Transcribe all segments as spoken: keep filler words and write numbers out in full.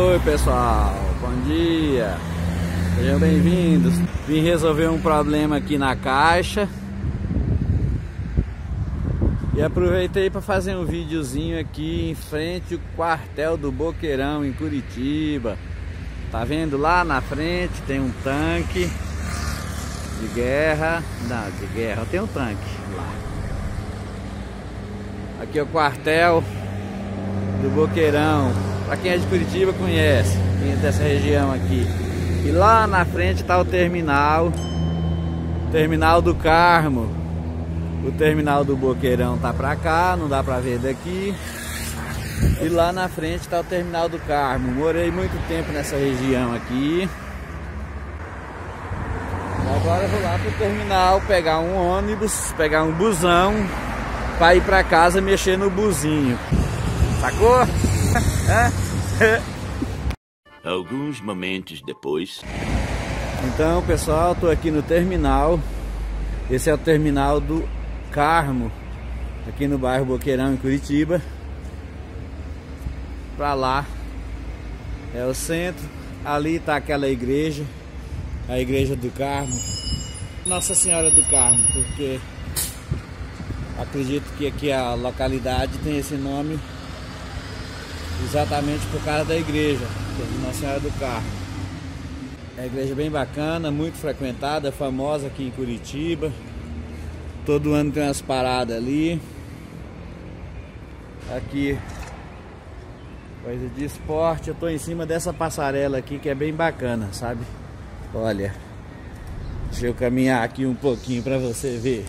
Oi pessoal, bom dia, sejam bem-vindos. Vim resolver um problema aqui na caixa e aproveitei para fazer um videozinho aqui em frente ao quartel do Boqueirão em Curitiba. Tá vendo lá na frente tem um tanque de guerra, não, de guerra, tem um tanque lá. Aqui é o quartel do Boqueirão. Pra quem é de Curitiba conhece, quem é dessa região aqui. E lá na frente tá o terminal, terminal do Carmo. O terminal do Boqueirão tá pra cá, não dá pra ver daqui. E lá na frente tá o terminal do Carmo. Morei muito tempo nessa região aqui. Agora eu vou lá pro terminal pegar um ônibus, pegar um busão pra ir pra casa mexer no buzinho. Sacou? Alguns momentos depois. Então pessoal, tô aqui no terminal. Esse é o terminal do Carmo, aqui no bairro Boqueirão em Curitiba. Pra lá é o centro. Ali tá aquela igreja, a igreja do Carmo, Nossa Senhora do Carmo, porque acredito que aqui a localidade tem esse nome exatamente por causa da igreja, Nossa Senhora do Carmo. É uma igreja bem bacana, muito frequentada, famosa aqui em Curitiba. Todo ano tem umas paradas ali. Aqui, coisa de esporte. Eu tô em cima dessa passarela aqui que é bem bacana, sabe? Olha, deixa eu caminhar aqui um pouquinho para você ver.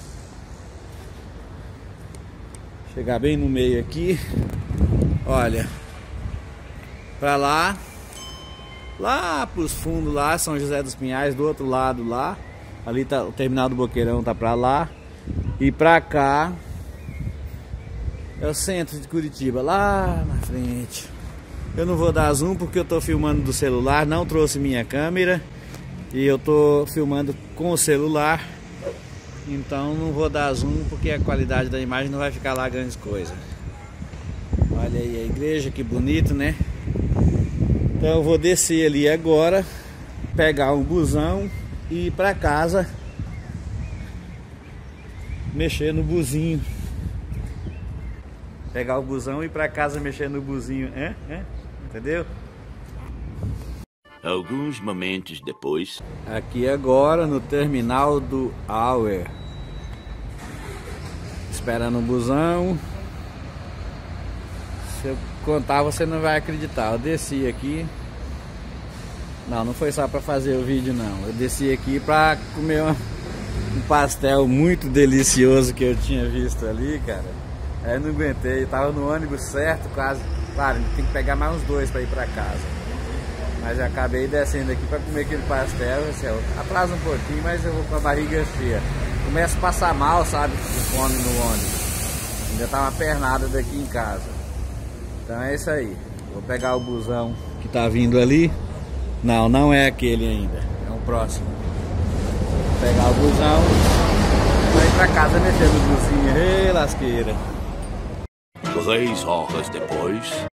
Chegar bem no meio aqui. Olha, pra lá, lá pros fundos lá, São José dos Pinhais, do outro lado lá, ali tá o terminal do Boqueirão, tá pra lá, e pra cá é o centro de Curitiba, lá na frente. Eu não vou dar zoom porque eu tô filmando do celular, não trouxe minha câmera e eu tô filmando com o celular, então não vou dar zoom porque a qualidade da imagem não vai ficar lá grandes coisas. Olha aí a igreja, que bonito, né? Então eu vou descer ali agora, pegar um busão e ir pra casa mexer no buzinho. Pegar o busão e ir pra casa mexer no buzinho, é? É? Entendeu? Alguns momentos depois. Aqui agora no terminal do Auer, esperando o busão. Se eu contar você não vai acreditar. Eu desci aqui. Não, não foi só para fazer o vídeo não. Eu desci aqui para comer uma, um pastel muito delicioso que eu tinha visto ali, cara. Aí eu não aguentei, eu tava no ônibus certo, quase. Claro, tem que pegar mais uns dois para ir para casa. Mas eu acabei descendo aqui para comer aquele pastel. Assim, atrasa um pouquinho, mas eu vou com a barriga cheia. Começo a passar mal, sabe, com fome no ônibus. Ainda tá uma pernada daqui em casa. Então é isso aí. Vou pegar o busão que tá vindo ali. Não, não é aquele ainda. É o próximo. Vou pegar o busão. Vou ir pra casa mexer no buzinho. Ei, lasqueira. Três horas depois.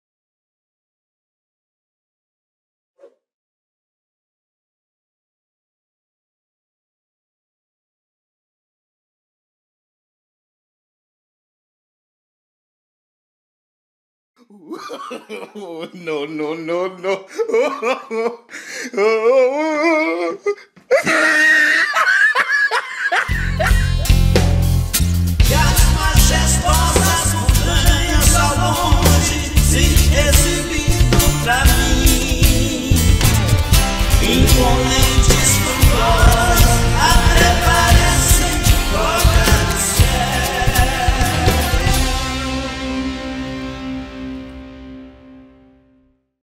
No, no, no, no. E as majestosas montanhas ao longe se exibindo pra mim, imponente.